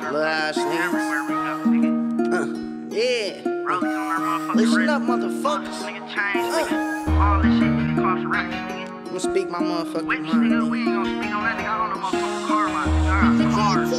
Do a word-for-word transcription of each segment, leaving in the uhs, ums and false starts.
Little ass niggas. Uh, yeah. Listen up, motherfuckers. Uh. I'm gonna speak my motherfucking mind. We ain't gonna speak on that nigga. I don't know motherfucking car line.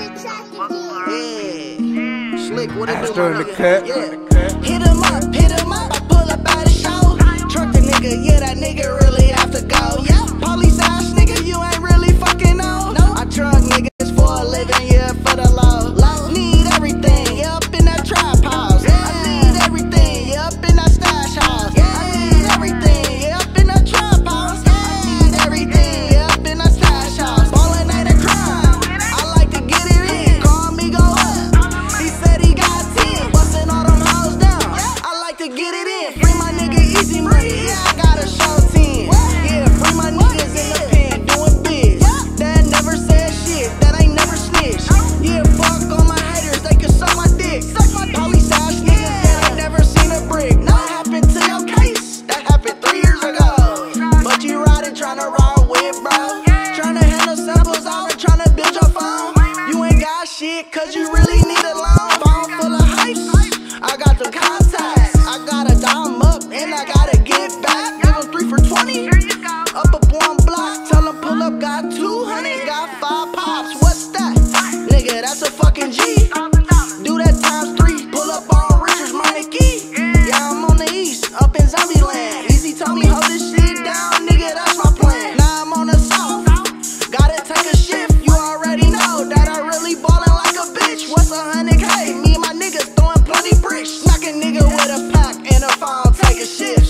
Yeah. Slick, what it do, Still in my the nigga? cut. Yeah. Hit him up, hit him up. I pull up out the show. Truck the nigga, yeah, that nigga really have to go. Yeah. Police ass nigga, you ain't really fucking know. No. I truck niggas for a living, yeah, for the low. Low. Need everything, yeah, up in that trap house. Yeah. I need everything, yeah, up in that stash house. Yeah. I need everything, yeah, up in that trap house. Yeah. I need everything, yeah, up in that stash house. Ballin' ain't a crime. I like to get it in. Call me, go up. He said he got ten, bustin' all them hoes down. I like to get it in. Free my nigga easy money, yeah, I got a show ten. Yeah, free my niggas in the pen doing biz. That never said shit, that ain't never snitched. Yeah, fuck all my haters, they can suck my dick. Police ass niggas that ain't never seen a brick. That happened to your case, that happened three years ago. But you riding, tryna ride with, bro. Tryna handle samples out and tryna build your phone. You ain't got shit, cause you really need a loan. Phone full of hype, I got them contacts. I gotta dial 'em up, and I gotta get back. Give 'em three for twenty, up up one block. Tell 'em pull up, got two hundred, got five pops. What's that? Nigga, that's a fucking G. Do that times three, pull up on Richards, Monarchy. Yeah, I'm on the east, up in Zombie Land. Easy told me, hold this shit down, nigga, that's my plan. Now I'm on the south, gotta take a shift. You already know that I really ballin' like a bitch. What's a hundred K? Me and my niggas throwing plenty bricks. Knock a nigga with a pack and a phone, take a shift.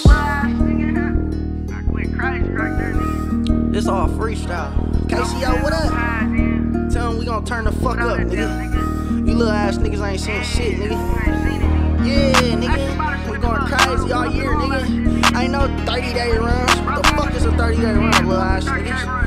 This all freestyle. K C O, what up? Tell him we gon' turn the fuck up, nigga. You little ass niggas ain't seen shit, nigga. Yeah, nigga. We going crazy all year, nigga. Ain't no thirty day runs. What the fuck is a thirty day run, little ass niggas?